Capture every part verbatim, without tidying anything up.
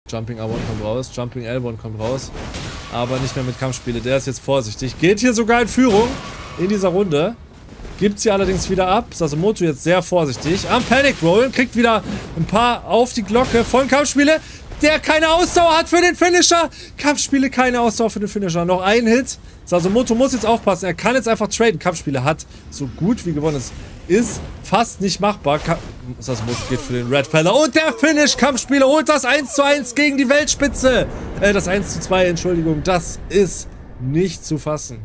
Jumping R eins kommt raus, Jumping L eins kommt raus. Aber nicht mehr mit Kampfspiele. Der ist jetzt vorsichtig. Geht hier sogar in Führung in dieser Runde. Gibt sie allerdings wieder ab. Sasumoto jetzt sehr vorsichtig. Am Panic Rollen. Kriegt wieder ein paar auf die Glocke von Kampfspiele. Der keine Ausdauer hat für den Finisher. Kampfspiele keine Ausdauer für den Finisher. Noch ein Hit. Sasumoto muss jetzt aufpassen. Er kann jetzt einfach traden. Kampfspiele hat so gut wie gewonnen. Es ist fast nicht machbar. Ka Sasumoto geht für den Red Feather. Und der Finish. Kampfspiele holt das eins zu eins gegen die Weltspitze. Äh, das eins zu zwei, Entschuldigung. Das ist nicht zu fassen.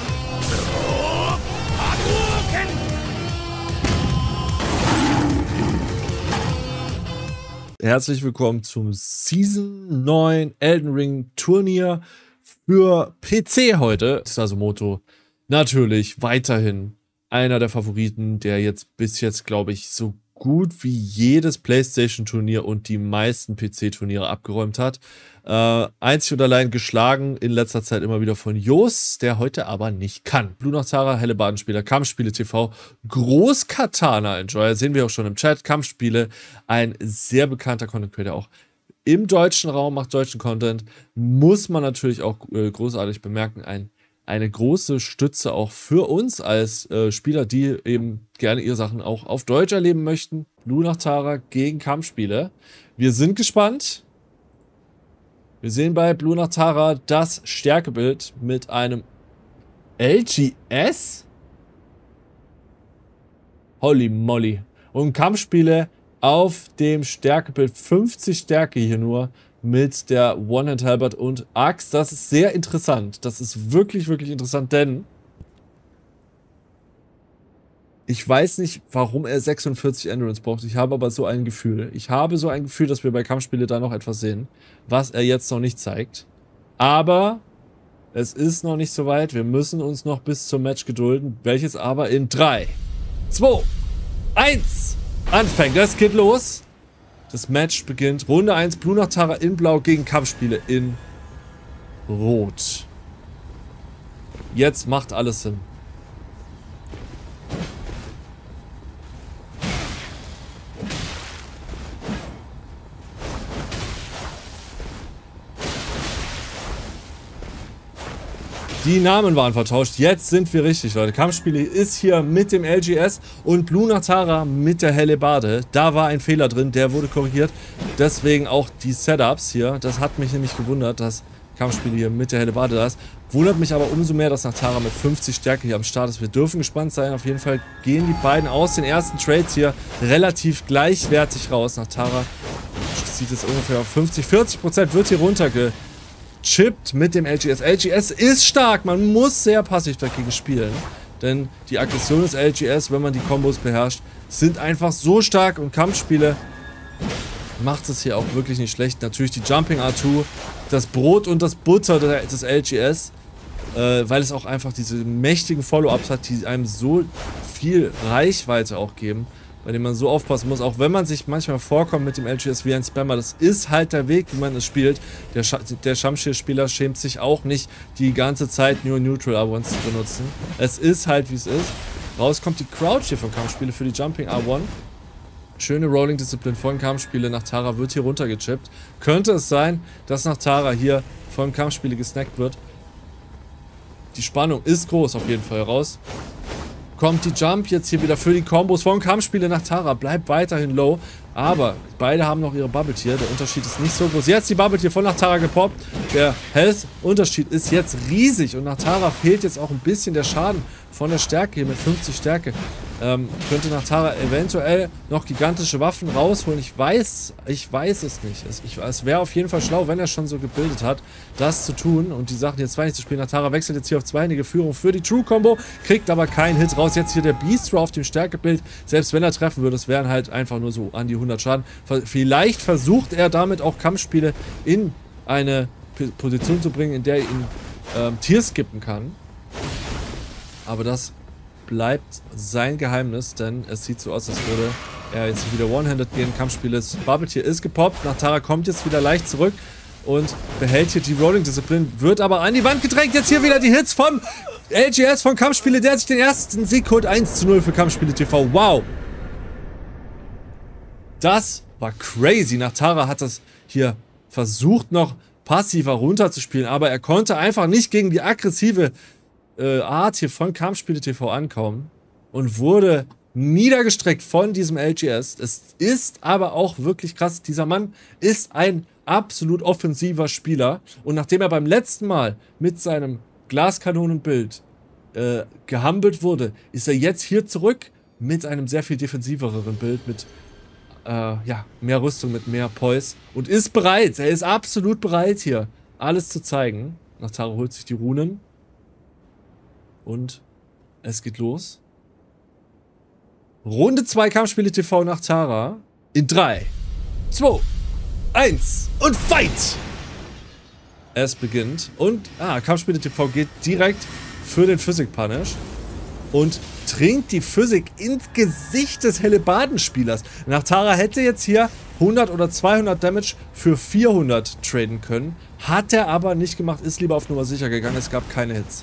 Herzlich willkommen zum Season neun Elden Ring Turnier für P C heute. Sasumoto natürlich weiterhin einer der Favoriten, der jetzt bis jetzt, glaube ich, so gut wie jedes PlayStation-Turnier und die meisten P C-Turniere abgeräumt hat. Äh, einzig und allein geschlagen in letzter Zeit immer wieder von Jos, der heute aber nicht kann. Blue Nachtara, Hellebardenspieler, Kampfspiele T V, Großkatana-Enjoyer, sehen wir auch schon im Chat. Kampfspiele, ein sehr bekannter Content Creator, auch im deutschen Raum, macht deutschen Content. Muss man natürlich auch äh, großartig bemerken, ein eine große Stütze auch für uns als äh, Spieler, die eben gerne ihre Sachen auch auf Deutsch erleben möchten. Blue Nachtara gegen Kampfspiele. Wir sind gespannt. Wir sehen bei Blue Nachtara das Stärkebild mit einem L G S. Holy moly. Und Kampfspiele auf dem Stärkebild fünfzig Stärke hier nur. Mit der One-Hand-Halberd und Axt. Das ist sehr interessant. Das ist wirklich, wirklich interessant, denn ich weiß nicht, warum er sechsundvierzig Endurance braucht. Ich habe aber so ein Gefühl. Ich habe so ein Gefühl, dass wir bei Kampfspiele da noch etwas sehen, was er jetzt noch nicht zeigt. Aber es ist noch nicht so weit. Wir müssen uns noch bis zum Match gedulden, welches aber in drei, zwei, eins anfängt. Das geht los. Das Match beginnt. Runde eins, Blue Nachtara in Blau gegen Kampfspiele in Rot. Jetzt macht alles Sinn. Die Namen waren vertauscht. Jetzt sind wir richtig, Leute. Kampfspiele ist hier mit dem L G S und Blue Nachtara mit der Hellebarde. Da war ein Fehler drin, der wurde korrigiert. Deswegen auch die Setups hier. Das hat mich nämlich gewundert, dass Kampfspiele hier mit der Hellebarde da ist. Wundert mich aber umso mehr, dass Nachtara mit fünfzig Stärke hier am Start ist. Wir dürfen gespannt sein. Auf jeden Fall gehen die beiden aus den ersten Trades hier relativ gleichwertig raus. Nachtara sieht es ungefähr auf fünfzig, vierzig Prozent wird hier runterge chippt mit dem L G S. L G S ist stark, man muss sehr passiv dagegen spielen, denn die Aggression des L G S, wenn man die Kombos beherrscht, sind einfach so stark und Kampfspiele macht es hier auch wirklich nicht schlecht. Natürlich die Jumping R zwei, das Brot und das Butter des L G S, äh, weil es auch einfach diese mächtigen Follow-Ups hat, die einem so viel Reichweite auch geben, bei dem man so aufpassen muss, auch wenn man sich manchmal vorkommt mit dem L G S wie ein Spammer. Das ist halt der Weg, wie man es spielt. Der, Sch der Shamshir-Spieler schämt sich auch nicht, die ganze Zeit nur Neutral R eins zu benutzen. Es ist halt, wie es ist. Raus kommt die Crouch hier von Kampfspiele für die Jumping R eins. Schöne Rolling-Disziplin von Kampfspiele. Nachtara wird hier runtergechippt. Könnte es sein, dass Nachtara hier von Kampfspiele gesnackt wird. Die Spannung ist groß auf jeden Fall raus. Kommt die Jump jetzt hier wieder für die Kombos von Kampfspiele Nachtara. Bleibt weiterhin low. Aber beide haben noch ihre Bubble Tier. Der Unterschied ist nicht so groß. Jetzt die Bubble Tier von Nachtara gepoppt. Der Health-Unterschied ist jetzt riesig. Und Nachtara fehlt jetzt auch ein bisschen der Schaden von der Stärke hier mit fünfzig Stärke. Ähm, könnte Nachtara eventuell noch gigantische Waffen rausholen. Ich weiß, ich weiß es nicht. Es, es wäre auf jeden Fall schlau, wenn er schon so gebildet hat, das zu tun und die Sachen jetzt zwei nicht zu spielen. Nachtara wechselt jetzt hier auf zweihändige Führung für die True-Combo, kriegt aber keinen Hit raus. Jetzt hier der Beast auf dem Stärkebild. Selbst wenn er treffen würde, es wären halt einfach nur so an die hundert Schaden. Vielleicht versucht er damit auch Kampfspiele in eine P Position zu bringen, in der er ihn ähm, Tier skippen kann. Aber das bleibt sein Geheimnis, denn es sieht so aus, als würde er jetzt wieder One-Handed gehen. Kampfspiel ist, Bubble Tier ist gepoppt. Nachtara kommt jetzt wieder leicht zurück und behält hier die Rolling-Disziplin, wird aber an die Wand gedrängt. Jetzt hier wieder die Hits vom L G S von Kampfspiele, der sich den ersten Sieg holt. eins zu null für Kampfspiele T V. Wow! Das war crazy. Nachtara hat das hier versucht noch passiver runterzuspielen, aber er konnte einfach nicht gegen die aggressive äh, Art hier von Kampfspiele T V ankommen und wurde niedergestreckt von diesem L G S. Es ist aber auch wirklich krass, dieser Mann ist ein absolut offensiver Spieler und nachdem er beim letzten Mal mit seinem Glaskanonenbild äh, gehumbelt wurde, ist er jetzt hier zurück mit einem sehr viel defensiveren Bild, mit äh, ja, mehr Rüstung, mit mehr Poise und ist bereit, er ist absolut bereit hier, alles zu zeigen. Nachtara holt sich die Runen und es geht los. Runde zwei Kampfspiele T V Nachtara in drei, zwei, eins und Fight! Es beginnt und ah, Kampfspiele T V geht direkt für den Physik Punish und trinkt die Physik ins Gesicht des Hellebardenspielers. Nachtara hätte jetzt hier hundert oder zweihundert Damage für vierhundert traden können, hat er aber nicht gemacht, ist lieber auf Nummer sicher gegangen, es gab keine Hits.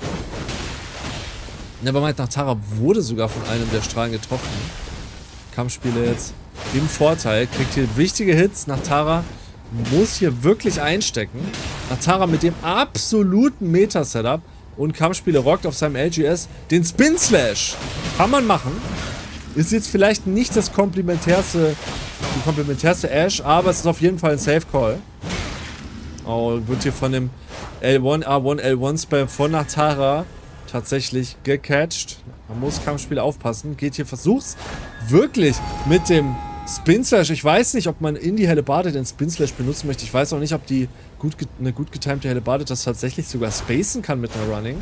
Nevermind, Nachtara wurde sogar von einem der Strahlen getroffen. Kampfspieler jetzt im Vorteil, kriegt hier wichtige Hits. Nachtara muss hier wirklich einstecken. Nachtara mit dem absoluten Meta-Setup und Kampfspieler rockt auf seinem L G S den Spin Slash. Kann man machen. Ist jetzt vielleicht nicht das komplementärste, die komplementärste Ash, aber es ist auf jeden Fall ein Safe Call. Oh, wird hier von dem L eins A eins L eins Spam von Nachtara tatsächlich gecatcht. Man muss Kampfspiel aufpassen. Geht hier, versucht's wirklich mit dem Spin Slash. Ich weiß nicht, ob man in die Hellebarde den Spin Slash benutzen möchte. Ich weiß auch nicht, ob die gut eine gut getimte Hellebarde das tatsächlich sogar spacen kann mit einer Running.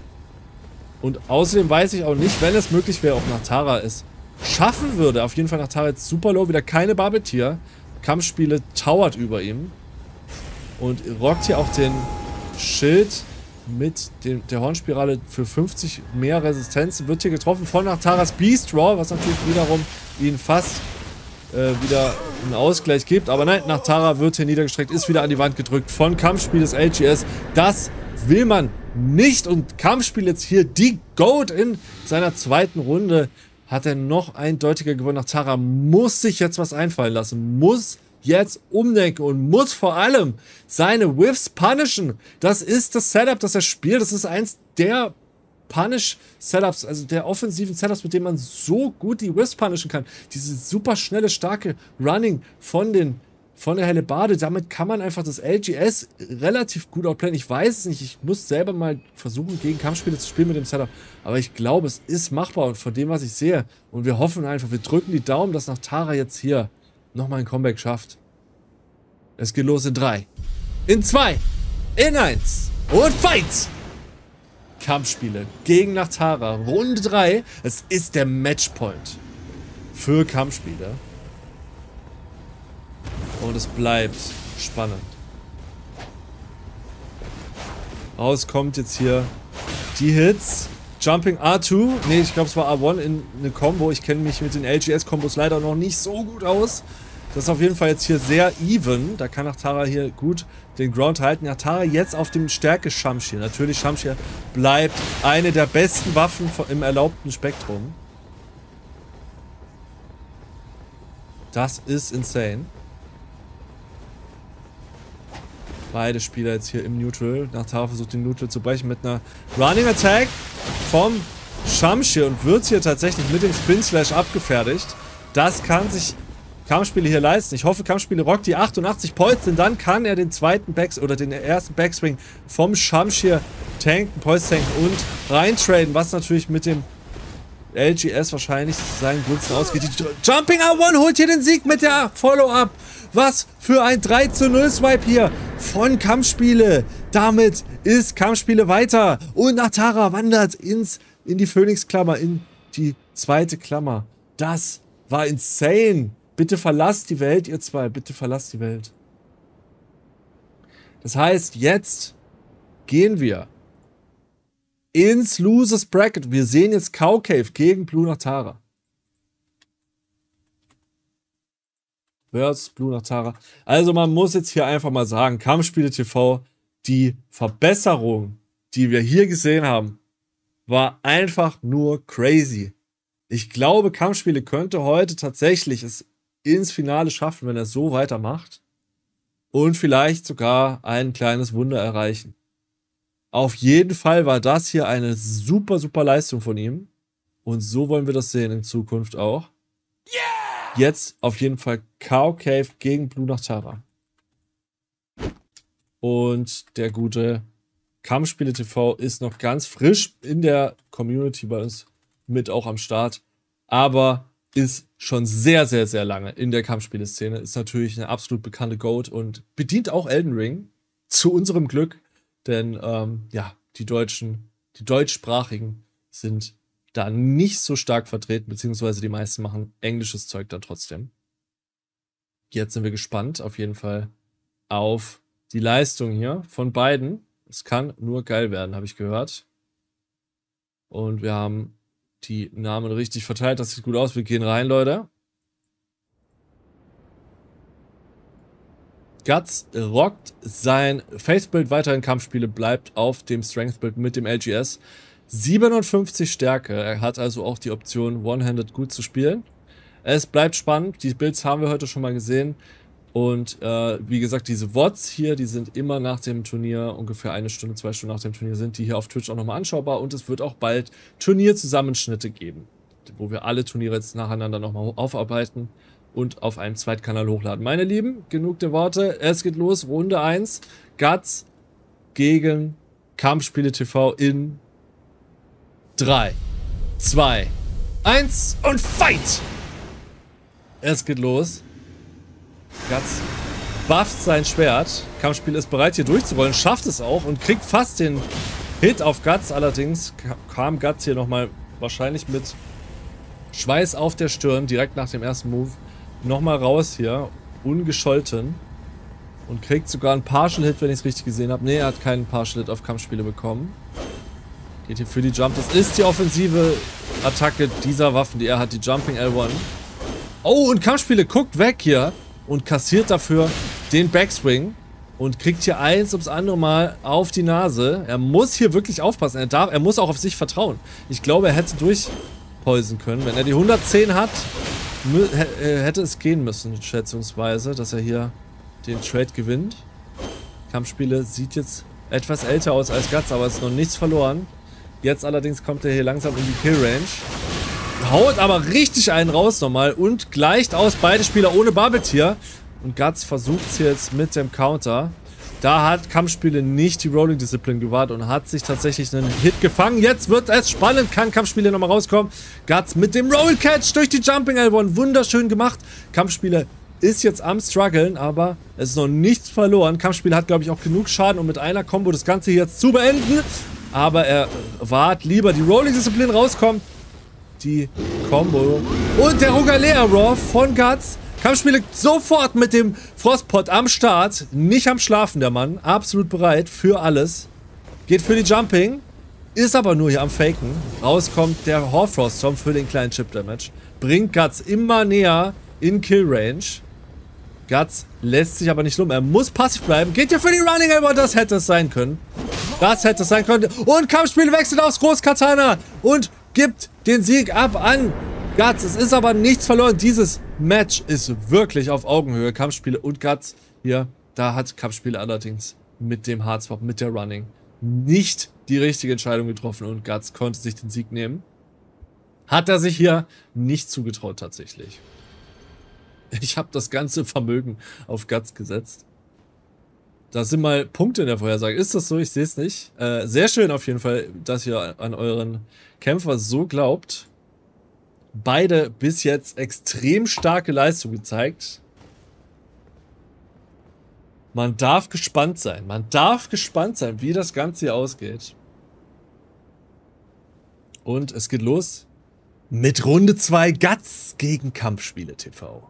Und außerdem weiß ich auch nicht, wenn es möglich wäre, ob Nachtara es schaffen würde. Auf jeden Fall Nachtara jetzt super low, wieder keine Barbetier. Kampfspiele towert über ihm. Und rockt hier auch den Schild mit dem, der Hornspirale für fünfzig mehr Resistenz. Wird hier getroffen von Nachtaras Beast Raw, was natürlich wiederum ihn fast äh, wieder einen Ausgleich gibt. Aber nein, Nachtara wird hier niedergestreckt, ist wieder an die Wand gedrückt von Kampfspiel des L G S. Das will man nicht. Und Kampfspiel jetzt hier die Goat in seiner zweiten Runde. Hat er noch eindeutiger gewonnen. Nachtara muss sich jetzt was einfallen lassen. Muss jetzt umdenken und muss vor allem seine Whiffs punishen. Das ist das Setup, das er spielt. Das ist eins der Punish-Setups, also der offensiven Setups, mit dem man so gut die Whiffs punishen kann. Diese super schnelle, starke Running von, den, von der Hellebarde. Damit kann man einfach das L G S relativ gut outplayen. Ich weiß es nicht. Ich muss selber mal versuchen, gegen Kampfspiele zu spielen mit dem Setup. Aber ich glaube, es ist machbar und von dem, was ich sehe. Und wir hoffen einfach, wir drücken die Daumen, dass Nachtara jetzt hier nochmal ein Comeback schafft. Es geht los in drei, in zwei, in eins und Fight! Kampfspiele gegen Nachtara, Runde drei. Es ist der Matchpoint für Kampfspiele. Und es bleibt spannend. Raus kommt jetzt hier die Hits. Jumping R zwei. Ne, ich glaube es war R eins in eine Combo. Ich kenne mich mit den L G S-Kombos leider noch nicht so gut aus. Das ist auf jeden Fall jetzt hier sehr even. Da kann Nachtara hier gut den Ground halten. Nachtara jetzt auf dem Stärke Shamshir. Natürlich, Shamshir bleibt eine der besten Waffen im erlaubten Spektrum. Das ist insane. Beide Spieler jetzt hier im Neutral. Nachtara versucht den Neutral zu brechen mit einer Running Attack vom Shamshir und wird hier tatsächlich mit dem Spin Slash abgefertigt. Das kann sich Kampfspiele hier leisten. Ich hoffe, Kampfspiele rockt die achtundachtzig Points, denn dann kann er den zweiten Backs oder den ersten Backswing vom Shamshir tanken, Poise tanken und reintraden, was natürlich mit dem L G S wahrscheinlich seinen Gunsten ausgeht. Die Jumping R eins holt hier den Sieg mit der Follow-up. Was für ein drei zu null Swipe hier von Kampfspiele. Damit ist Kampfspiele weiter und Nachtara wandert ins, in die Phoenix-Klammer, in die zweite Klammer. Das war insane. Bitte verlasst die Welt, ihr zwei. Bitte verlasst die Welt. Das heißt, jetzt gehen wir ins Losers Bracket. Wir sehen jetzt Cowcave gegen Blue Nachtara. Versus Blue Nachtara. Also man muss jetzt hier einfach mal sagen, Kampfspiele T V, die Verbesserung, die wir hier gesehen haben, war einfach nur crazy. Ich glaube, Kampfspiele könnte heute tatsächlich es ins Finale schaffen, wenn er so weitermacht. und vielleicht sogar ein kleines Wunder erreichen. Auf jeden Fall war das hier eine super, super Leistung von ihm. Und so wollen wir das sehen in Zukunft auch. Yeah! Jetzt auf jeden Fall Cow Cave gegen Blue Nachtara. Und der gute Kampfspiele T V ist noch ganz frisch in der Community bei uns mit auch am Start. Aber ist schon sehr, sehr, sehr lange in der Kampfspieleszene. Ist natürlich eine absolut bekannte Goat und bedient auch Elden Ring. Zu unserem Glück. Denn, ähm, ja, die Deutschen, die Deutschsprachigen sind da nicht so stark vertreten, beziehungsweise die meisten machen englisches Zeug dann trotzdem. Jetzt sind wir gespannt, auf jeden Fall, auf die Leistung hier von beiden. Es kann nur geil werden, habe ich gehört. Und wir haben die Namen richtig verteilt. Das sieht gut aus. Wir gehen rein, Leute. Guts rockt sein Facebild weiterhin Kampfspiele, bleibt auf dem Strength-Bild mit dem L G S. siebenundfünfzig Stärke. Er hat also auch die Option, One-Handed gut zu spielen. Es bleibt spannend. Die Builds haben wir heute schon mal gesehen. Und äh, wie gesagt, diese V O Ds hier, die sind immer nach dem Turnier, ungefähr eine Stunde, zwei Stunden nach dem Turnier, sind die hier auf Twitch auch nochmal anschaubar. Und es wird auch bald Turnierzusammenschnitte geben, wo wir alle Turniere jetzt nacheinander nochmal aufarbeiten und auf einen Zweitkanal hochladen. Meine Lieben, genug der Worte. Es geht los, Runde eins. Guts gegen Kampfspiele T V in drei, zwei, eins und Fight! Es geht los. Guts bufft sein Schwert. Kampfspiel ist bereit, hier durchzurollen. Schafft es auch und kriegt fast den Hit auf Guts. Allerdings kam Guts hier nochmal wahrscheinlich mit Schweiß auf der Stirn, direkt nach dem ersten Move, nochmal raus hier. Ungescholten. Und kriegt sogar einen Partial Hit, wenn ich es richtig gesehen habe. Ne, er hat keinen Partial Hit auf Kampfspiele bekommen. Geht hier für die Jump. Das ist die offensive Attacke dieser Waffen, die er hat. Die Jumping L eins. Oh, und Kampfspiele guckt weg hier. Und kassiert dafür den Backswing und kriegt hier eins ums andere Mal auf die Nase. Er muss hier wirklich aufpassen. Er, darf, er muss auch auf sich vertrauen. Ich glaube, er hätte durchpolsen können. Wenn er die hundertzehn hat, hätte es gehen müssen, schätzungsweise, dass er hier den Trade gewinnt. Kampfspiele sieht jetzt etwas älter aus als Guts, aber ist noch nichts verloren. Jetzt allerdings kommt er hier langsam in die Kill-Range. Haut aber richtig einen raus nochmal und gleicht aus, beide Spieler ohne Bubble-Tier. Und Guts versucht es jetzt mit dem Counter. Da hat Kampfspiele nicht die Rolling-Disziplin gewahrt und hat sich tatsächlich einen Hit gefangen. Jetzt wird es spannend, kann Kampfspiele nochmal rauskommen. Guts mit dem Roll-Catch durch die Jumping L eins, wunderschön gemacht. Kampfspiele ist jetzt am struggeln, aber es ist noch nichts verloren. Kampfspiele hat, glaube ich, auch genug Schaden, um mit einer Combo das Ganze hier jetzt zu beenden. Aber er wart lieber, die Rolling-Disziplin rauskommt. Die Combo. Und der Rogalea Raw von Guts. Kampfspiele sofort mit dem Frostpot am Start. Nicht am Schlafen, der Mann. Absolut bereit für alles. Geht für die Jumping. Ist aber nur hier am Faken. Rauskommt der Horfrost Tom für den kleinen Chip Damage. Bringt Guts immer näher in Kill Range. Guts lässt sich aber nicht lumpen. Er muss passiv bleiben. Geht hier für die Running Elbow. Das hätte es sein können. Das hätte es sein können. Und Kampfspiel wechselt aufs Großkatana. Und gibt den Sieg ab an Guts. Es ist aber nichts verloren. Dieses Match ist wirklich auf Augenhöhe. Kampfspiele und Guts hier. Da hat Kampfspiele allerdings mit dem Hardswap, mit der Running, nicht die richtige Entscheidung getroffen. Und Guts konnte sich den Sieg nehmen. Hat er sich hier nicht zugetraut tatsächlich. Ich habe das ganze Vermögen auf Guts gesetzt. Das sind mal Punkte in der Vorhersage. Ist das so? Ich sehe es nicht. Äh, sehr schön auf jeden Fall, dass ihr an euren Kämpfer so glaubt. Beide bis jetzt extrem starke Leistung gezeigt. Man darf gespannt sein. Man darf gespannt sein, wie das Ganze hier ausgeht. Und es geht los mit Runde zwei Guts gegen Kampfspiele T V.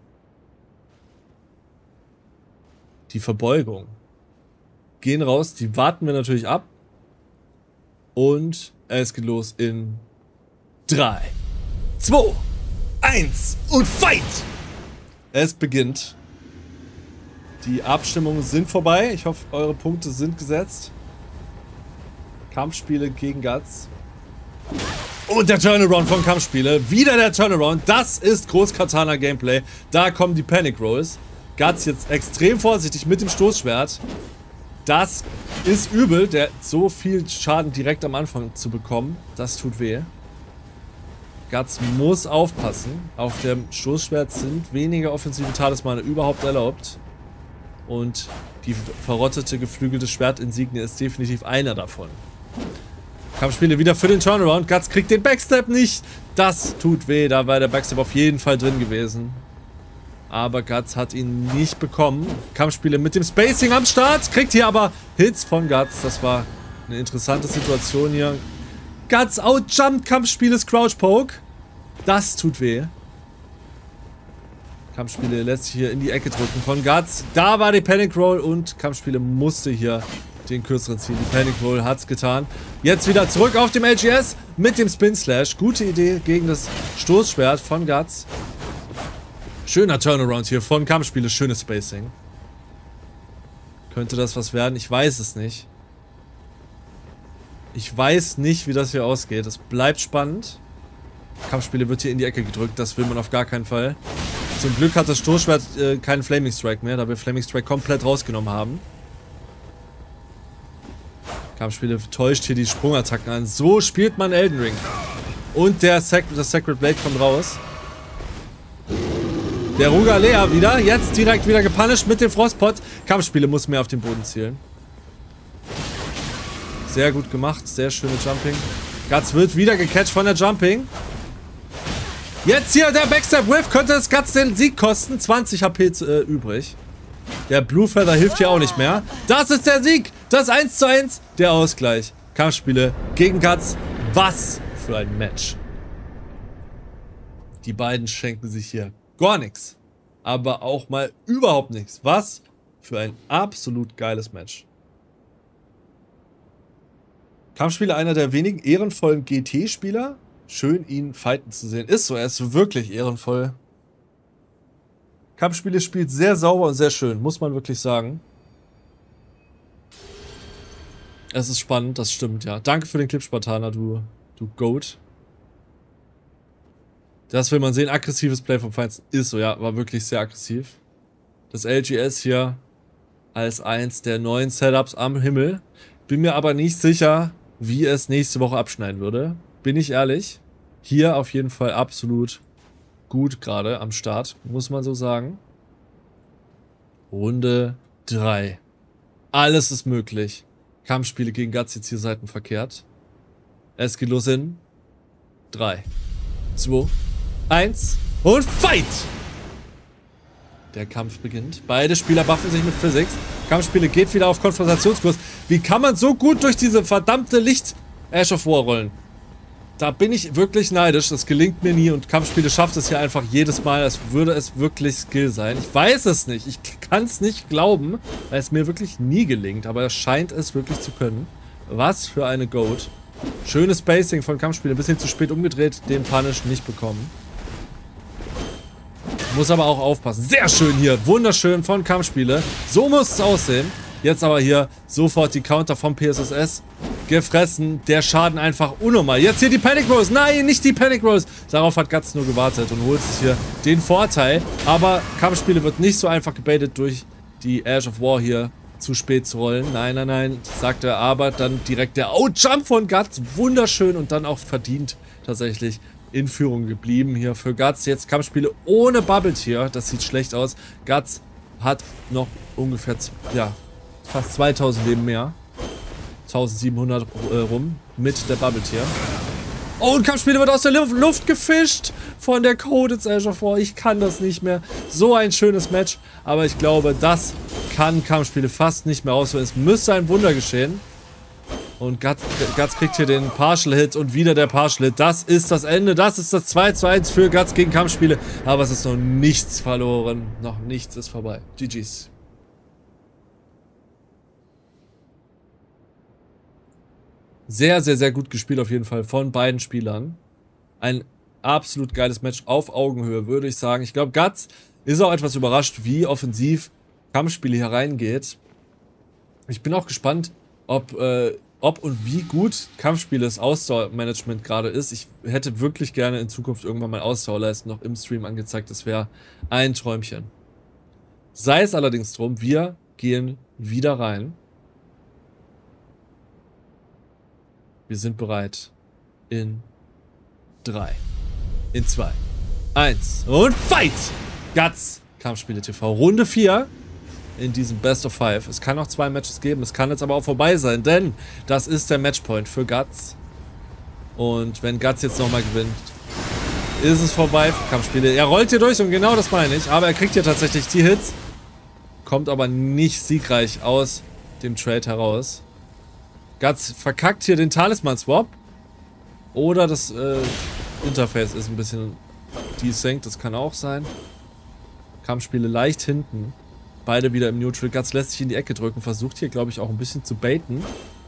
Die Verbeugung gehen raus, die warten wir natürlich ab. Und es geht los in drei, zwei, eins und Fight! Es beginnt. Die Abstimmungen sind vorbei. Ich hoffe, eure Punkte sind gesetzt. Kampfspiele gegen Guts. Und der Turnaround von Kampfspiele. Wieder der Turnaround. Das ist Großkatana-Gameplay. Da kommen die Panic Rolls. Guts jetzt extrem vorsichtig mit dem Stoßschwert. Das ist übel, der so viel Schaden direkt am Anfang zu bekommen. Das tut weh. Guts muss aufpassen. Auf dem Stoßschwert sind weniger offensive Talismane überhaupt erlaubt. Und die verrottete, geflügelte Schwertinsignie ist definitiv einer davon. Kampfspiele wieder für den Turnaround. Guts kriegt den Backstep nicht. Das tut weh. Da war der Backstep auf jeden Fall drin gewesen. Aber Guts hat ihn nicht bekommen. Kampfspiele mit dem Spacing am Start. Kriegt hier aber Hits von Guts. Das war eine interessante Situation hier. Guts outjumpt Kampfspieles Crouch Poke. Das tut weh. Kampfspiele lässt sich hier in die Ecke drücken von Guts. Da war die Panic Roll und Kampfspiele musste hier den kürzeren ziehen. Die Panic Roll hat's getan. Jetzt wieder zurück auf dem L G S mit dem Spin Slash. Gute Idee gegen das Stoßschwert von Guts. Schöner Turnaround hier von Kampfspiele. Schönes Spacing. Könnte das was werden? Ich weiß es nicht. Ich weiß nicht, wie das hier ausgeht. Es bleibt spannend. Kampfspiele wird hier in die Ecke gedrückt. Das will man auf gar keinen Fall. Zum Glück hat das Stoßschwert äh, keinen Flaming Strike mehr, da wir Flaming Strike komplett rausgenommen haben. Kampfspiele täuscht hier die Sprungattacken an. So spielt man Elden Ring. Und der Sac das Sacred Blade kommt raus. Der Rugalea wieder. Jetzt direkt wieder gepunished mit dem Frostpot. Kampfspiele muss mehr auf den Boden zielen. Sehr gut gemacht. Sehr schöne Jumping. Guts wird wieder gecatcht von der Jumping. Jetzt hier der Backstep Whiff. Könnte es Guts den Sieg kosten. zwanzig H P äh, übrig. Der Blue Feather hilft hier auch nicht mehr. Das ist der Sieg. Das eins zu eins. Der Ausgleich. Kampfspiele gegen Guts. Was für ein Match. Die beiden schenken sich hier gar nichts. Aber auch mal überhaupt nichts. Was für ein absolut geiles Match. Kampfspieler, einer der wenigen ehrenvollen G T-Spieler. Schön, ihn fighten zu sehen. Ist so, er ist wirklich ehrenvoll. Kampfspiele spielt sehr sauber und sehr schön, muss man wirklich sagen. Es ist spannend, das stimmt, ja. Danke für den Clip, Spartaner, du, du Goat. Das will man sehen. Aggressives Play vom Feinsten. Ist so, ja, war wirklich sehr aggressiv. Das L G S hier als eins der neuen Setups am Himmel. Bin mir aber nicht sicher, wie es nächste Woche abschneiden würde. Bin ich ehrlich. Hier auf jeden Fall absolut gut gerade am Start, muss man so sagen. Runde drei. Alles ist möglich. Kampfspiele gegen Guts jetzt hier seitenverkehrt. Es geht los in drei, zwei, eins und Fight! Der Kampf beginnt. Beide Spieler buffen sich mit Physics. Kampfspiele geht wieder auf Konfrontationskurs. Wie kann man so gut durch diese verdammte Licht Ash of War rollen? Da bin ich wirklich neidisch. Das gelingt mir nie und Kampfspiele schafft es hier einfach jedes Mal, als würde es wirklich Skill sein. Ich weiß es nicht. Ich kann es nicht glauben, weil es mir wirklich nie gelingt. Aber es scheint es wirklich zu können. Was für eine Goat. Schönes Spacing von Kampfspiele. Ein bisschen zu spät umgedreht. Den Punish nicht bekommen. Muss aber auch aufpassen. Sehr schön hier. Wunderschön von Kampfspiele. So muss es aussehen. Jetzt aber hier sofort die Counter vom P S S S. Gefressen. Der Schaden einfach unnormal. Jetzt hier die Panic Rose. Nein, nicht die Panic Rose. Darauf hat Guts nur gewartet und holt sich hier den Vorteil. Aber Kampfspiele wird nicht so einfach gebaitet durch die Ash of War hier zu spät zu rollen. Nein, nein, nein, sagt er. Aber dann direkt der Outjump von Guts. Wunderschön und dann auch verdient tatsächlich in Führung geblieben hier für Guts. Jetzt Kampfspiele ohne Bubble Tier. Das sieht schlecht aus. Guts hat noch ungefähr, ja, fast zweitausend Leben mehr. eintausendsiebenhundert äh, rum mit der Bubble Tier. Oh, und Kampfspiele wird aus der Luft, Luft gefischt von der Coded Ash of War. Ich kann das nicht mehr. So ein schönes Match. Aber ich glaube, das kann Kampfspiele fast nicht mehr ausführen. Es müsste ein Wunder geschehen. Und Guts, Guts kriegt hier den Partial Hit und wieder der Partial Hit. Das ist das Ende. Das ist das zwei zu eins für Guts gegen Kampfspiele. Aber es ist noch nichts verloren. Noch nichts ist vorbei. G G's. Sehr, sehr, sehr gut gespielt auf jeden Fall von beiden Spielern. Ein absolut geiles Match auf Augenhöhe, würde ich sagen. Ich glaube, Guts ist auch etwas überrascht, wie offensiv Kampfspiele hier reingeht. Ich bin auch gespannt, ob, äh, ob und wie gut Kampfspieles Ausdauermanagement gerade ist. Ich hätte wirklich gerne in Zukunft irgendwann mal Ausdauerleisten noch im Stream angezeigt. Das wäre ein Träumchen. Sei es allerdings drum, wir gehen wieder rein. Wir sind bereit. In drei, in zwei, eins und Fight! Guts! Kampfspiele T V. Runde vier in diesem Best of Five. Es kann noch zwei Matches geben, es kann jetzt aber auch vorbei sein, denn das ist der Matchpoint für Guts. Und wenn Guts jetzt nochmal gewinnt, ist es vorbei für Kampfspiele. Er rollt hier durch und genau das meine ich, aber er kriegt hier tatsächlich die Hits. Kommt aber nicht siegreich aus dem Trade heraus. Guts verkackt hier den Talisman-Swap. Oder das äh, Interface ist ein bisschen desynced, das kann auch sein. Kampfspiele leicht hinten. Beide wieder im Neutral. Guts lässt sich in die Ecke drücken, versucht hier, glaube ich, auch ein bisschen zu baiten.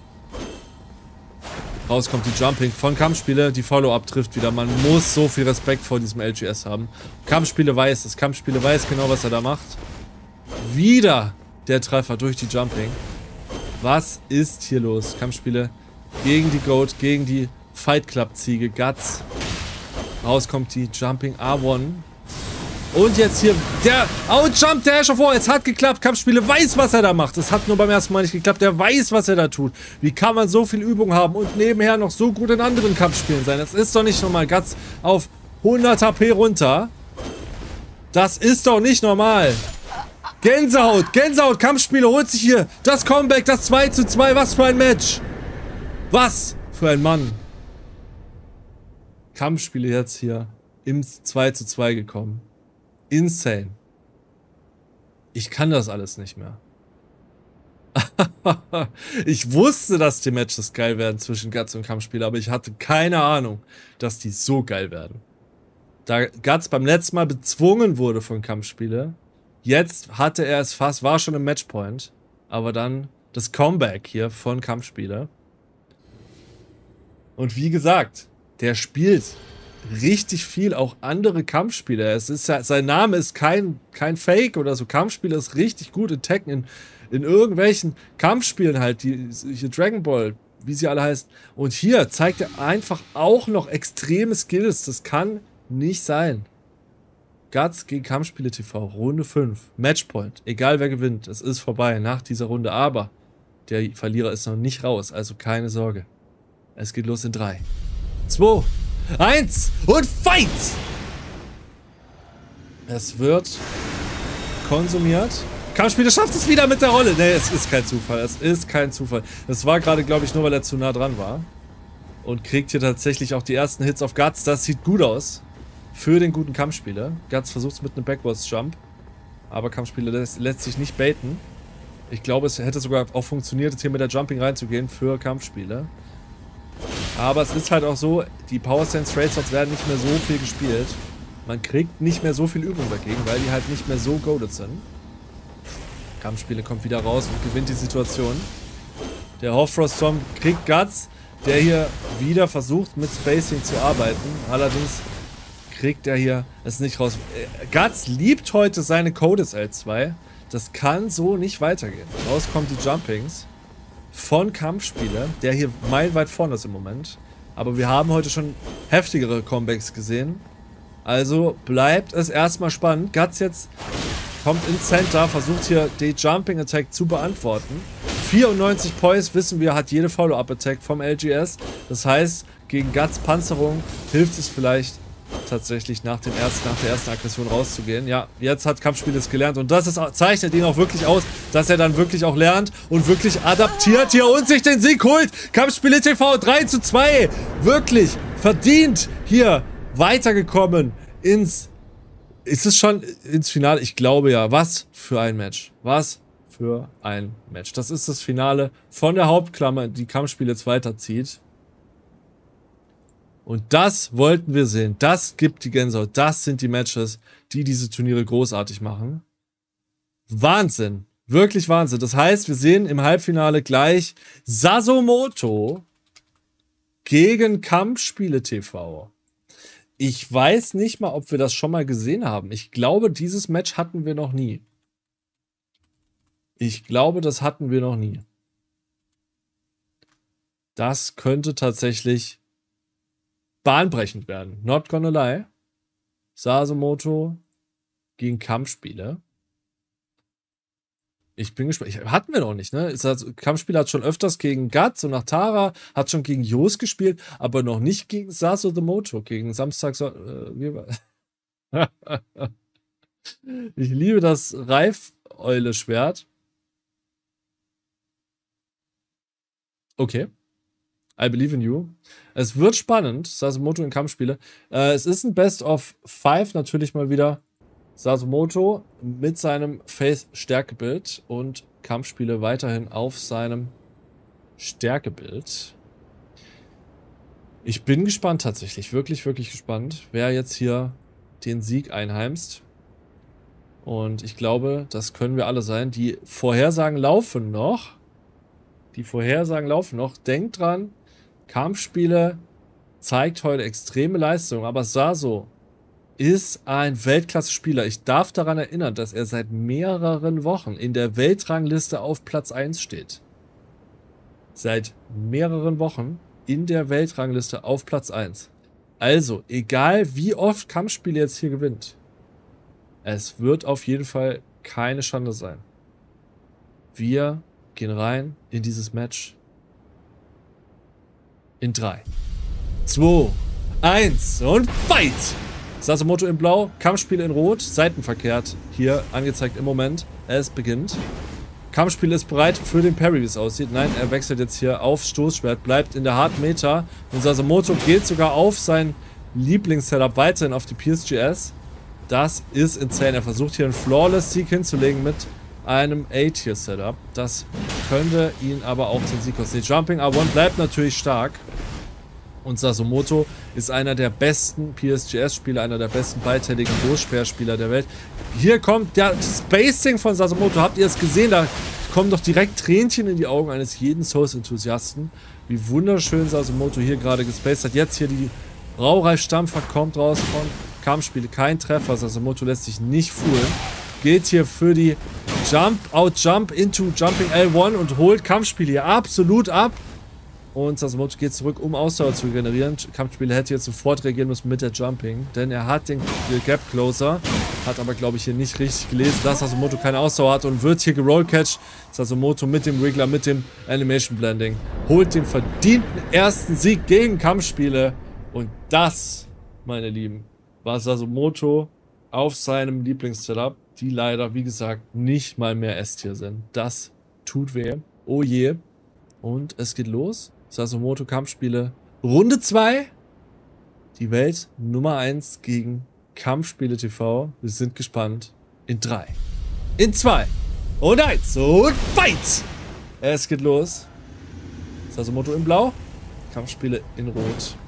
Raus kommt die Jumping von Kampfspiele, die Follow-Up trifft wieder. Man muss so viel Respekt vor diesem L G S haben. Kampfspiele weiß es, Kampfspiele weiß genau, was er da macht. Wieder der Treffer durch die Jumping. Was ist hier los? Kampfspiele gegen die Goat, gegen die Fight Club Ziege. Guts. Raus kommt die Jumping R eins. Und jetzt hier der Out-Jump Dash of War. Es hat geklappt. Kampfspiele weiß, was er da macht. Es hat nur beim ersten Mal nicht geklappt. Er weiß, was er da tut. Wie kann man so viel Übung haben und nebenher noch so gut in anderen Kampfspielen sein? Das ist doch nicht normal. Guts auf hundert H P runter. Das ist doch nicht normal. Gänsehaut, Gänsehaut, Kampfspiele holt sich hier das Comeback, das zwei zu zwei. Was für ein Match. Was für ein Mann. Kampfspiele jetzt hier im zwei zu zwei gekommen. Insane. Ich kann das alles nicht mehr. Ich wusste, dass die Matches geil werden zwischen Guts und Kampfspiele, aber ich hatte keine Ahnung, dass die so geil werden. Da Guts beim letzten Mal bezwungen wurde von Kampfspiele, jetzt hatte er es fast, war schon im Matchpoint, aber dann das Comeback hier von Kampfspiele. Und wie gesagt, der spielt richtig viel auch andere Kampfspiele. Es ist ja, sein Name ist kein, kein Fake oder so. Kampfspiele ist richtig gut in Tekken, in, in irgendwelchen Kampfspielen halt, die hier Dragon Ball, wie sie alle heißen. Und hier zeigt er einfach auch noch extreme Skills. Das kann nicht sein. Guts gegen Kampfspiele T V, Runde fünf. Matchpoint. Egal wer gewinnt, es ist vorbei nach dieser Runde. Aber der Verlierer ist noch nicht raus, also keine Sorge. Es geht los in drei, zwei, eins und Fight! Es wird konsumiert. Kampfspieler schafft es wieder mit der Rolle. Nee, es ist kein Zufall. Es ist kein Zufall. Das war gerade, glaube ich, nur, weil er zu nah dran war. Und kriegt hier tatsächlich auch die ersten Hits auf Guts. Das sieht gut aus. Für den guten Kampfspieler. Guts versucht es mit einem Backwards-Jump. Aber Kampfspieler lässt, lässt sich nicht baiten. Ich glaube, es hätte sogar auch funktioniert, jetzt hier mit der Jumping reinzugehen für Kampfspieler. Aber es ist halt auch so, die Power Stance Straight Swords werden nicht mehr so viel gespielt. Man kriegt nicht mehr so viel Übung dagegen, weil die halt nicht mehr so goated sind. Kampfspiele kommt wieder raus und gewinnt die Situation. Der Hoffrost Storm kriegt Guts, der hier wieder versucht mit Spacing zu arbeiten. Allerdings kriegt er hier es nicht raus. Guts liebt heute seine Codes L zwei. Das kann so nicht weitergehen. Raus kommt die Jumpings von Kampfspieler, der hier meilenweit vorne ist im Moment. Aber wir haben heute schon heftigere Comebacks gesehen. Also bleibt es erstmal spannend. Guts jetzt kommt ins Center, versucht hier die Jumping Attack zu beantworten. vierundneunzig Poise, wissen wir, hat jede Follow-Up Attack vom L G S. Das heißt, gegen Guts Panzerung hilft es vielleicht tatsächlich nach, dem ersten, nach der ersten Aggression rauszugehen. Ja, jetzt hat Kampfspiel es gelernt und das ist, zeichnet ihn auch wirklich aus, dass er dann wirklich auch lernt und wirklich adaptiert hier und sich den Sieg holt. Kampfspiele T V drei zu zwei. Wirklich verdient hier weitergekommen ins, ist es schon ins Finale? Ich glaube ja. Was für ein Match. Was für ein Match. Das ist das Finale von der Hauptklammer, die Kampfspiele jetzt weiterzieht. Und das wollten wir sehen. Das gibt die Gänsehaut. Das sind die Matches, die diese Turniere großartig machen. Wahnsinn. Wirklich Wahnsinn. Das heißt, wir sehen im Halbfinale gleich Sassomoto gegen Kampfspiele T V. Ich weiß nicht mal, ob wir das schon mal gesehen haben. Ich glaube, dieses Match hatten wir noch nie. Ich glaube, das hatten wir noch nie. Das könnte tatsächlich bahnbrechend werden. Not gonna lie. Sassomoto gegen Kampfspiele. Ich bin gespannt. Ich, hatten wir noch nicht, ne? Ist das, Kampfspieler hat schon öfters gegen Guts und nach Tara, hat schon gegen Jos gespielt, aber noch nicht gegen Saso the Moto, gegen Samstag. So, äh, ich liebe das Reif-Eule-Schwert. Okay. I believe in you. Es wird spannend, Sasumoto in Kampfspiele. Äh, es ist ein Best of Five natürlich mal wieder. Sasumoto mit seinem Face-Stärkebild und Kampfspiele weiterhin auf seinem Stärkebild. Ich bin gespannt tatsächlich, wirklich, wirklich gespannt, wer jetzt hier den Sieg einheimst. Und ich glaube, das können wir alle sein. Die Vorhersagen laufen noch. Die Vorhersagen laufen noch. Denkt dran, Kampfspiele zeigt heute extreme Leistung, aber Saso ist ein Weltklasse-Spieler. Ich darf daran erinnern, dass er seit mehreren Wochen in der Weltrangliste auf Platz eins steht. Seit mehreren Wochen in der Weltrangliste auf Platz eins. Also, egal wie oft Kampfspiele jetzt hier gewinnt, es wird auf jeden Fall keine Schande sein. Wir gehen rein in dieses Match. In drei, zwei, eins und Fight! Sasumoto in Blau, Kampfspiel in Rot, seitenverkehrt. Hier angezeigt im Moment. Es beginnt. Kampfspiel ist bereit für den Parry, wie es aussieht. Nein, er wechselt jetzt hier auf Stoßschwert, bleibt in der Hard Meta. Und Sasumoto geht sogar auf sein Lieblings-Setup weiterhin auf die P S G S. Das ist insane. Er versucht hier einen Flawless-Sieg hinzulegen mit einem A-Tier-Setup. Das könnte ihn aber auch den Sieg kosten. Die Jumping R eins bleibt natürlich stark. Und Sasumoto ist einer der besten P S G S-Spieler, einer der besten beidhändigen Großspeerspieler der Welt. Hier kommt der Spacing von Sasumoto. Habt ihr es gesehen? Da kommen doch direkt Tränchen in die Augen eines jeden Souls-Enthusiasten. Wie wunderschön Sasumoto hier gerade gespaced hat. Jetzt hier die Raureif-Stampfer kommt raus von Kampfspiele. Kein Treffer. Sasumoto lässt sich nicht foolen. Geht hier für die Jump, Out, Jump into Jumping L eins und holt Kampfspiele hier absolut ab. Und Sasumoto geht zurück, um Ausdauer zu generieren. Kampfspieler hätte jetzt sofort reagieren müssen mit der Jumping. Denn er hat den Gap Closer. Hat aber, glaube ich, hier nicht richtig gelesen, dass Sasumoto keine Ausdauer hat. Und wird hier gerollcatcht. Sasumoto mit dem Wriggler, mit dem Animation Blending. Holt den verdienten ersten Sieg gegen Kampfspiele. Und das, meine Lieben, war Sasumoto auf seinem Lieblings-Setup. Die leider, wie gesagt, nicht mal mehr S-Tier sind. Das tut weh. Oh je. Und es geht los. Sasumoto Kampfspiele Runde zwei. Die Welt Nummer eins gegen Kampfspiele T V. Wir sind gespannt. In drei. In zwei. Und eins. Und Fight! Es geht los. Sasumoto in Blau. Kampfspiele in Rot.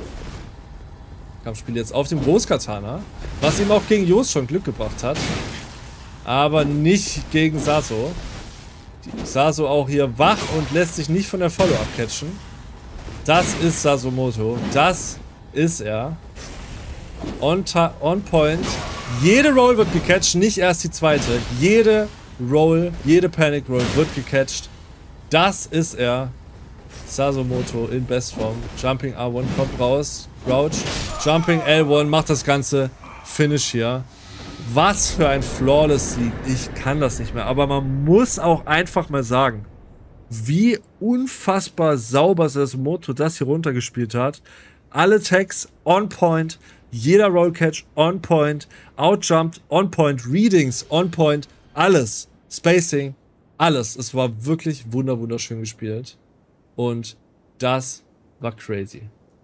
Kampfspiele jetzt auf dem Großkatana. Was ihm auch gegen Jos schon Glück gebracht hat. Aber nicht gegen Saso. Saso auch hier wach und lässt sich nicht von der Follow-up catchen. Das ist Sasumoto. Das ist er. On, on point. Jede Roll wird gecatcht, nicht erst die zweite. Jede Roll, jede Panic Roll wird gecatcht. Das ist er. Sasumoto in Bestform. Jumping R eins kommt raus. Crouch. Jumping L eins macht das Ganze. Finish hier. Was für ein flawless Sieg. Ich kann das nicht mehr. Aber man muss auch einfach mal sagen, wie unfassbar sauber Sasumoto das hier runtergespielt hat. Alle Tags on point. Jeder Rollcatch on point. Outjumped on point. Readings on point. Alles. Spacing. Alles. Es war wirklich wunder wunderschön gespielt. Und das war crazy.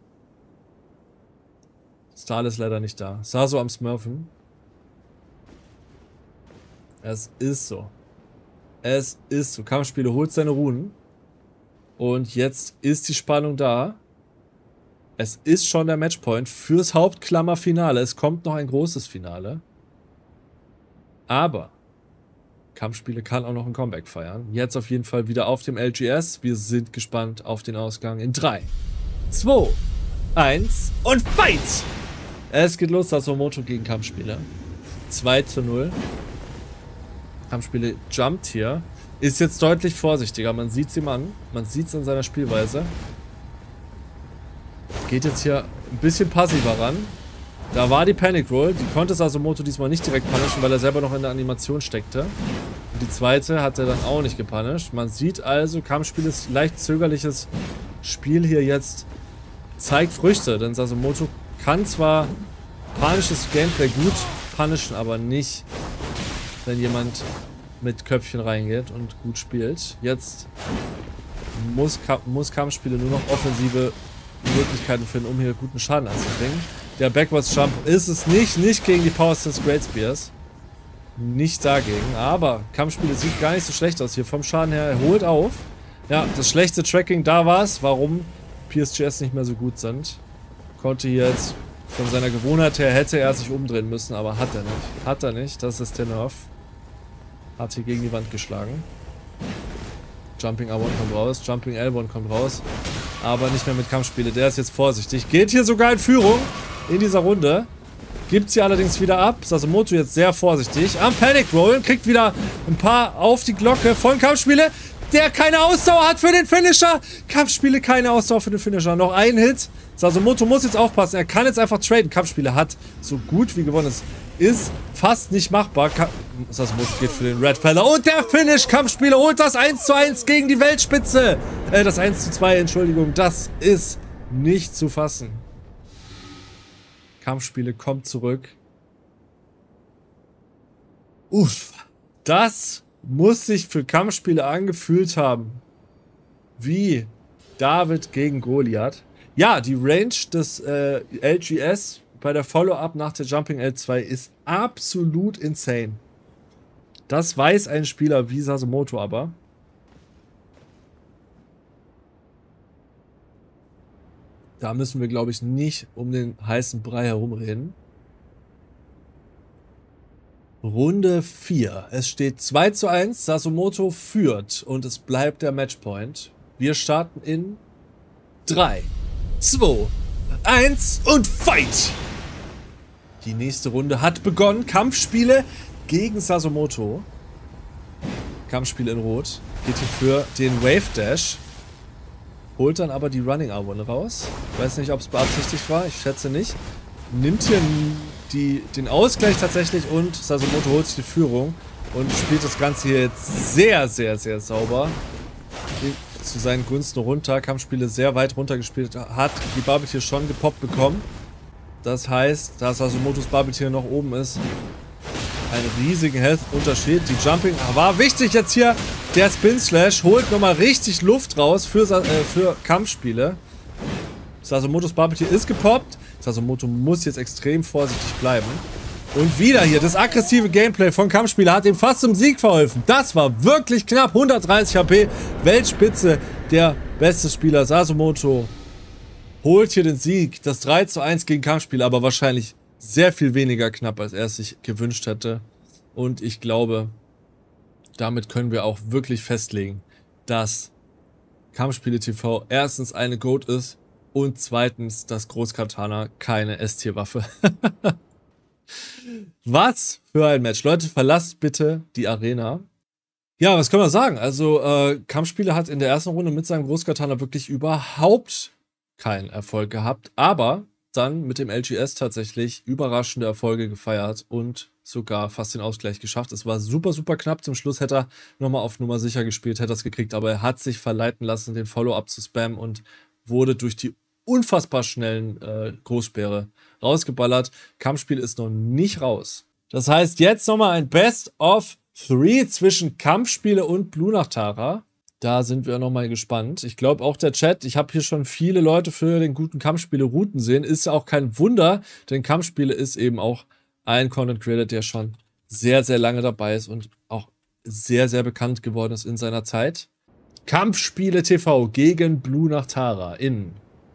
Stal ist leider nicht da. Saso am Smurfen. Es ist so. Es ist so. Kampfspiele holt seine Runen. Und jetzt ist die Spannung da. Es ist schon der Matchpoint fürs Hauptklammerfinale. Es kommt noch ein großes Finale. Aber Kampfspiele kann auch noch ein Comeback feiern. Jetzt auf jeden Fall wieder auf dem L G S. Wir sind gespannt auf den Ausgang in drei, zwei, eins und Fight! Es geht los, Sasumoto gegen Kampfspiele. zwei zu null. Kampfspiele jumpt hier. Ist jetzt deutlich vorsichtiger. Man sieht es ihm an. Man sieht es an seiner Spielweise. Geht jetzt hier ein bisschen passiver ran. Da war die Panic Roll. Die konnte Sasumoto diesmal nicht direkt punishen, weil er selber noch in der Animation steckte. Und die zweite hat er dann auch nicht gepunished. Man sieht also, Kampfspiel ist leicht zögerliches Spiel hier jetzt zeigt Früchte. Denn Sasumoto kann zwar panisches Gameplay gut punishen, aber nicht, wenn jemand mit Köpfchen reingeht und gut spielt. Jetzt muss, muss Kampfspiele nur noch offensive Möglichkeiten finden, um hier guten Schaden anzubringen. Der Backwards Jump ist es nicht, nicht gegen die Power Stance Great Spears. Nicht dagegen, aber Kampfspiele sieht gar nicht so schlecht aus hier vom Schaden her. Er holt auf. Ja, das schlechte Tracking, da war es, warum P S G S nicht mehr so gut sind. Konnte hier jetzt von seiner Gewohnheit her, hätte er sich umdrehen müssen, aber hat er nicht. Hat er nicht, das ist der Nerf. Hat hier gegen die Wand geschlagen. Jumping R eins kommt raus, Jumping L eins kommt raus. Aber nicht mehr mit Kampfspiele, der ist jetzt vorsichtig. Geht hier sogar in Führung in dieser Runde. Gibt sie allerdings wieder ab. Sasumoto jetzt sehr vorsichtig. Am Panic Rollen. Kriegt wieder ein paar auf die Glocke von Kampfspiele. Der keine Ausdauer hat für den Finisher. Kampfspiele keine Ausdauer für den Finisher. Noch ein Hit. Sasumoto muss jetzt aufpassen. Er kann jetzt einfach traden. Kampfspiele hat so gut wie gewonnen. Es ist fast nicht machbar. Ka Sasumoto geht für den Red Feather. Und der Finish. Kampfspiele holt das eins zu eins gegen die Weltspitze. Äh, das eins zu zwei, Entschuldigung. Das ist nicht zu fassen. Kampfspiele kommt zurück. Uff. Das muss sich für Kampfspiele angefühlt haben. Wie David gegen Goliath. Ja, die Range des äh, L G S bei der Follow-up nach der Jumping L zwei ist absolut insane. Das weiß ein Spieler wie Sasumoto aber. Da müssen wir, glaube ich, nicht um den heißen Brei herumreden. Runde vier. Es steht zwei zu eins. Sasumoto führt und es bleibt der Matchpoint. Wir starten in drei, zwei, eins und Fight! Die nächste Runde hat begonnen. Kampfspiele gegen Sasumoto. Kampfspiel in Rot. Geht hier für den Wave Dash. Holt dann aber die Running R eins raus. Ich weiß nicht, ob es beabsichtigt war. Ich schätze nicht. Nimmt hier die, den Ausgleich tatsächlich und Sasumoto holt sich die Führung. Und spielt das Ganze hier jetzt sehr, sehr, sehr sauber. Zu seinen Gunsten runter. Kampfspiele sehr weit runter gespielt. Hat die Barbeltier schon gepoppt bekommen. Das heißt, da Sasumotos Barbeltier noch oben ist, einen riesigen Health-Unterschied. Die Jumping war wichtig jetzt hier. Der Spin Slash holt nochmal richtig Luft raus für, äh, für Kampfspiele. Sasumotos Barbeltier ist gepoppt. Sasumoto muss jetzt extrem vorsichtig bleiben. Und wieder hier, das aggressive Gameplay von Kampfspieler hat ihm fast zum Sieg verholfen. Das war wirklich knapp. hundertdreißig H P, Weltspitze, der beste Spieler Sasumoto holt hier den Sieg. Das drei zu eins gegen Kampfspieler, aber wahrscheinlich sehr viel weniger knapp, als er es sich gewünscht hätte. Und ich glaube, damit können wir auch wirklich festlegen, dass Kampfspiele T V erstens eine Goat ist und zweitens, dass Großkatana keine S-Tier-Waffe. Was für ein Match. Leute, verlasst bitte die Arena. Ja, was können wir sagen? Also, äh, Kampfspiele hat in der ersten Runde mit seinem Großkatana wirklich überhaupt keinen Erfolg gehabt, aber dann mit dem L G S tatsächlich überraschende Erfolge gefeiert und sogar fast den Ausgleich geschafft. Es war super, super knapp. Zum Schluss hätte er nochmal auf Nummer sicher gespielt, hätte er es gekriegt, aber er hat sich verleiten lassen, den Follow-up zu spammen und wurde durch die unfassbar schnellen äh, Großspeere rausgeballert. Kampfspiel ist noch nicht raus. Das heißt, jetzt nochmal ein Best of Three zwischen Kampfspiele und Blue Nachtara. Da sind wir nochmal gespannt. Ich glaube auch der Chat, ich habe hier schon viele Leute für den guten Kampfspiele-Routen sehen. Ist ja auch kein Wunder, denn Kampfspiele ist eben auch ein Content Creator, der schon sehr, sehr lange dabei ist und auch sehr, sehr bekannt geworden ist in seiner Zeit. Kampfspiele T V gegen Blue Nachtara in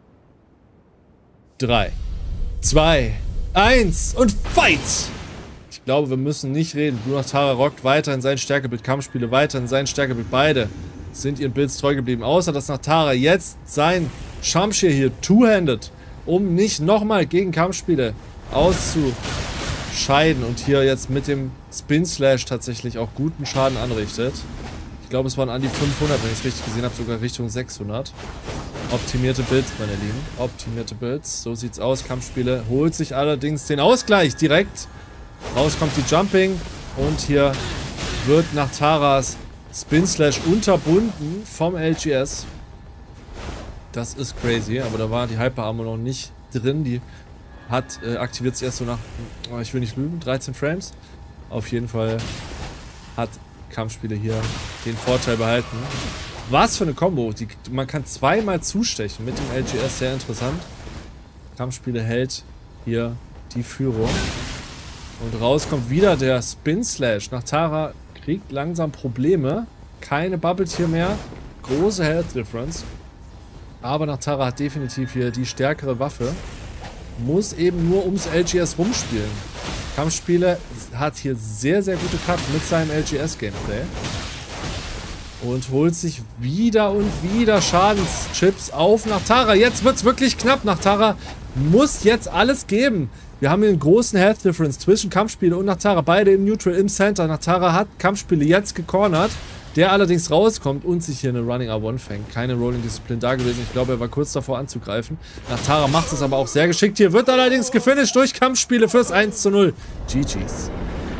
drei, zwei, eins und Fight! Ich glaube, wir müssen nicht reden. Blue Nachtara rockt weiterhin sein Stärkebild, Kampfspiele weiterhin sein Stärkebild. Beide sind ihren Builds treu geblieben. Außer, dass Nachtara jetzt sein Shamshir hier two-handed, um nicht nochmal gegen Kampfspiele auszuscheiden. Und hier jetzt mit dem Spin Slash tatsächlich auch guten Schaden anrichtet. Ich glaube, es waren an die fünfhundert, wenn ich es richtig gesehen habe, sogar Richtung sechshundert. Optimierte Builds, meine Lieben. Optimierte Builds. So sieht's aus. Kampfspiele holt sich allerdings den Ausgleich direkt. Raus kommt die Jumping. Und hier wird nach Taras Spin Slash unterbunden vom L G S. Das ist crazy, aber da war die Hyper Armor noch nicht drin. Die hat äh, aktiviert sich erst so nach, oh, ich will nicht lügen, dreizehn Frames. Auf jeden Fall hat Kampfspieler hier den Vorteil behalten. Was für eine Combo. Die, man kann zweimal zustechen mit dem L G S, sehr interessant. Kampfspieler hält hier die Führung. Und raus kommt wieder der Spin Slash. Nach Tara kriegt langsam Probleme. Keine Bubbles hier mehr. Große Health Difference. Aber nach Tara hat definitiv hier die stärkere Waffe. Muss eben nur ums L G S rumspielen. Kampfspieler hat hier sehr, sehr gute Cut mit seinem L G S-Gameplay. Und holt sich wieder und wieder Schadenschips auf nach Tara. Jetzt wird es wirklich knapp. Nach Tara muss jetzt alles geben. Wir haben hier einen großen Health Difference zwischen Kampfspieler und nach Tara. Beide im Neutral, im Center. Nach Tara hat Kampfspieler jetzt gecornert. Der allerdings rauskommt und sich hier eine Running R eins fängt. Keine Rolling Discipline da gewesen. Ich glaube, er war kurz davor anzugreifen. Nach Tara macht es aber auch sehr geschickt. Hier wird allerdings gefinisht durch Kampfspiele fürs eins zu null. G G's.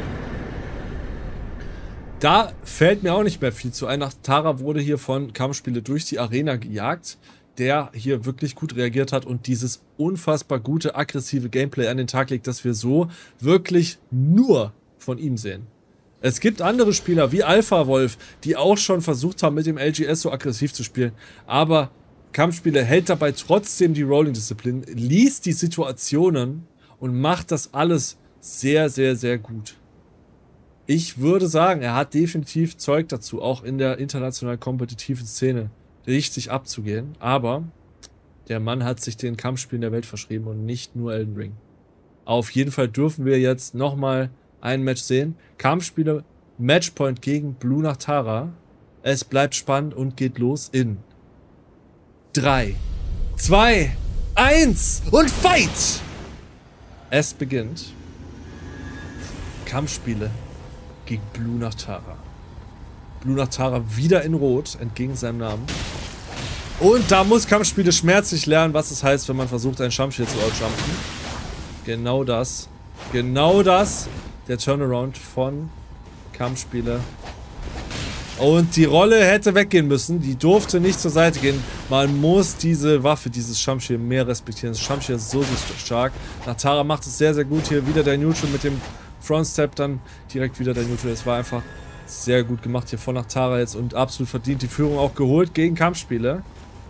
Da fällt mir auch nicht mehr viel zu ein. Nach Tara wurde hier von Kampfspiele durch die Arena gejagt, der hier wirklich gut reagiert hat und dieses unfassbar gute, aggressive Gameplay an den Tag legt, dass wir so wirklich nur von ihm sehen. Es gibt andere Spieler wie Alpha Wolf, die auch schon versucht haben, mit dem L G S so aggressiv zu spielen, aber Kampfspieler hält dabei trotzdem die Rolling Discipline, liest die Situationen und macht das alles sehr, sehr, sehr gut. Ich würde sagen, er hat definitiv Zeug dazu, auch in der international kompetitiven Szene richtig abzugehen, aber der Mann hat sich den Kampfspielen der Welt verschrieben und nicht nur Elden Ring. Auf jeden Fall dürfen wir jetzt nochmal ein Match sehen. Kampfspiele, Matchpoint gegen Blue nach Tara. Es bleibt spannend und geht los in drei, zwei, eins und Fight! Es beginnt. Kampfspiele gegen Blue nach Tara. Blue nach Tara wieder in Rot, entgegen seinem Namen. Und da muss Kampfspiele schmerzlich lernen, was es heißt, wenn man versucht, ein Shamshir zu outjumpen. Genau das. Genau das. Der Turnaround von Kampfspiele. Und die Rolle hätte weggehen müssen. Die durfte nicht zur Seite gehen. Man muss diese Waffe, dieses Shamshir mehr respektieren. Das Shamshir ist so, so stark. Natara macht es sehr, sehr gut. Hier wieder der Neutral mit dem Frontstep. Dann direkt wieder der Neutral. Es war einfach sehr gut gemacht hier von Natara jetzt. Und absolut verdient die Führung auch geholt gegen Kampfspiele.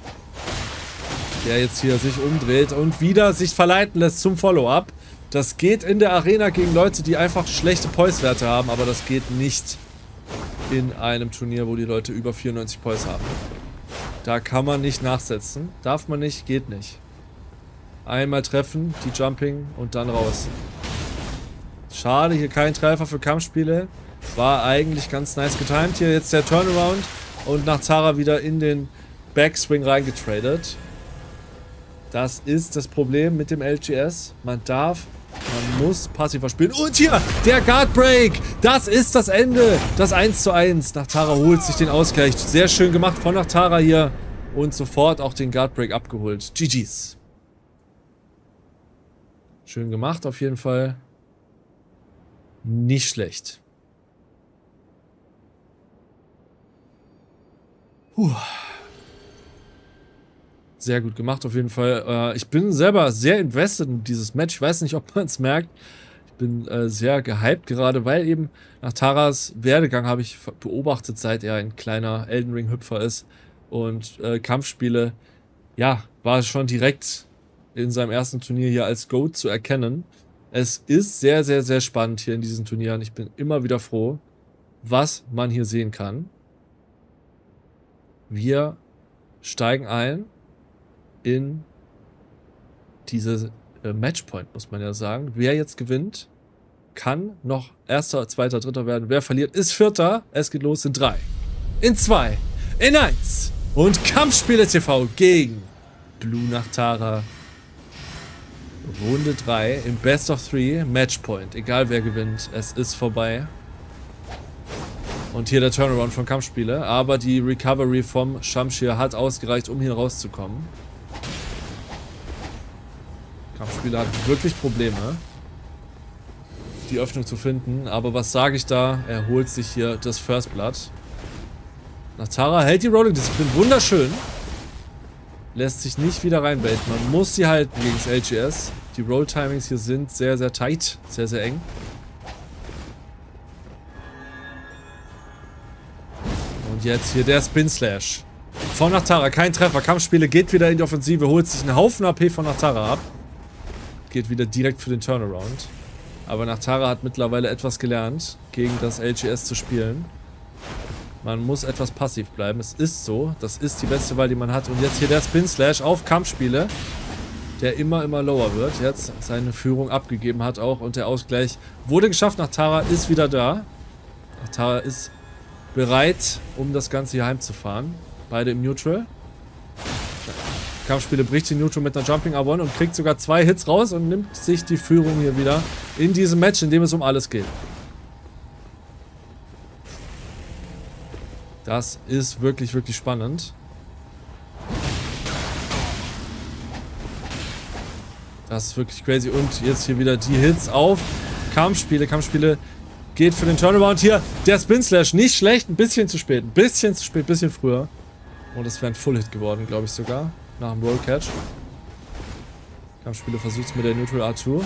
Der jetzt hier sich umdreht und wieder sich verleiten lässt zum Follow-up. Das geht in der Arena gegen Leute, die einfach schlechte Poise-Werte haben, aber das geht nicht in einem Turnier, wo die Leute über vierundneunzig Poise haben. Da kann man nicht nachsetzen. Darf man nicht, geht nicht. Einmal treffen, die Jumping und dann raus. Schade, hier kein Treffer für Kampfspiele. War eigentlich ganz nice getimed. Hier jetzt der Turnaround und nach Tara wieder in den Backswing reingetradet. Das ist das Problem mit dem L G S. Man darf, man muss passiver spielen. Und hier, der Guard Break. Das ist das Ende. Das eins zu eins. Nachtara holt sich den Ausgleich. Sehr schön gemacht von Nachtara hier. Und sofort auch den Guard Break abgeholt. G G's. Schön gemacht auf jeden Fall. Nicht schlecht. Puh. Sehr gut gemacht auf jeden Fall. Äh, ich bin selber sehr invested in dieses Match. Ich weiß nicht, ob man es merkt. Ich bin äh, sehr gehypt gerade, weil eben nach Taras Werdegang habe ich beobachtet, seit er ein kleiner Elden Ring Hüpfer ist. Und äh, Kampfspiele, ja, war schon direkt in seinem ersten Turnier hier als GOAT zu erkennen. Es ist sehr, sehr, sehr spannend hier in diesen Turnieren. Ich bin immer wieder froh, was man hier sehen kann. Wir steigen ein in diese äh, Matchpoint, muss man ja sagen. Wer jetzt gewinnt, kann noch Erster, Zweiter, Dritter werden. Wer verliert, ist Vierter. Es geht los in drei, in zwei, in eins. Und Kampfspiele T V gegen Blue nach Tara. Runde drei im Best of Three Matchpoint. Egal wer gewinnt, es ist vorbei. Und hier der Turnaround von Kampfspiele. Aber die Recovery vom Shamshir hat ausgereicht, um hier rauszukommen. Kampfspieler hat wirklich Probleme. die Öffnung zu finden. Aber was sage ich da? Er holt sich hier das First Blood. Nachtara hält die Rolling Discipline wunderschön. Lässt sich nicht wieder reinbaiten. Man muss sie halten gegen das L G S. Die Roll-Timings hier sind sehr, sehr tight. Sehr, sehr eng. Und jetzt hier der Spin Slash. Von Nachtara. Kein Treffer. Kampfspiele geht wieder in die Offensive. Holt sich einen Haufen A P von Nachtara ab. Geht wieder direkt für den Turnaround. Aber Nachtara hat mittlerweile etwas gelernt, gegen das L G S zu spielen. Man muss etwas passiv bleiben. Es ist so. Das ist die beste Wahl, die man hat. Und jetzt hier der Spin Slash auf Kampfspiele, der immer, immer lower wird. Jetzt seine Führung abgegeben hat auch. Und der Ausgleich wurde geschafft. Nachtara ist wieder da. Nachtara ist bereit, um das Ganze hier heimzufahren. Beide im Neutral. Kampfspiele bricht die Neutral mit einer Jumping R eins und kriegt sogar zwei Hits raus und nimmt sich die Führung hier wieder in diesem Match, in dem es um alles geht. Das ist wirklich, wirklich spannend. Das ist wirklich crazy. Und jetzt hier wieder die Hits auf Kampfspiele. Kampfspiele geht für den Turnaround hier. Der Spin Slash, nicht schlecht. Ein bisschen zu spät. Ein bisschen zu spät, ein bisschen früher. Und das wäre ein Full-Hit geworden, glaube ich sogar. Nach dem Roll-Catch. Kampfspiele versucht es mit der Neutral R zwei.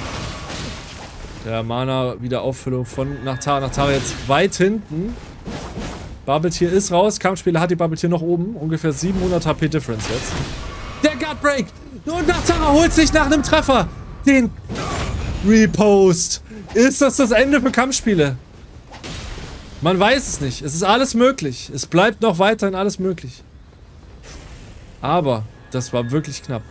Der Mana-Wiederauffüllung von Nachtara. Nachtara jetzt weit hinten. Bubble Tier ist raus. Kampfspieler hat die Bubble Tier noch oben. Ungefähr siebenhundert H P Difference jetzt. Der Gut Break. Und Nachtara holt sich nach einem Treffer den Repost. Ist das das Ende für Kampfspiele? Man weiß es nicht. Es ist alles möglich. Es bleibt noch weiterhin alles möglich. Aber das war wirklich knapp.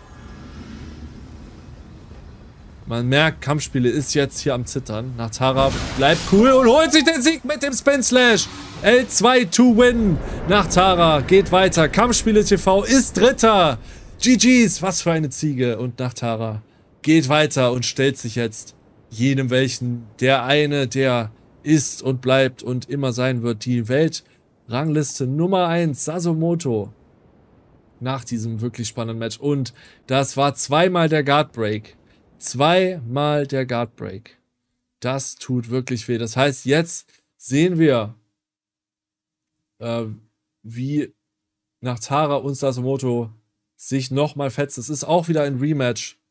Man merkt, Kampfspiele ist jetzt hier am Zittern. Nachtara bleibt cool und holt sich den Sieg mit dem Spin Slash. L zwei to win. Nachtara geht weiter. Kampfspiele T V ist Dritter. G Gs, was für eine Ziege. Und Nachtara geht weiter und stellt sich jetzt jenem welchen, der eine, der ist und bleibt und immer sein wird, die Weltrangliste Nummer eins, Sasumoto. Nach diesem wirklich spannenden Match. Und das war zweimal der Guard Break. Zweimal der Guard Break. Das tut wirklich weh. Das heißt, jetzt sehen wir, äh, wie Nachtara und Sasumoto sich nochmal fetzen. Es ist auch wieder ein Rematch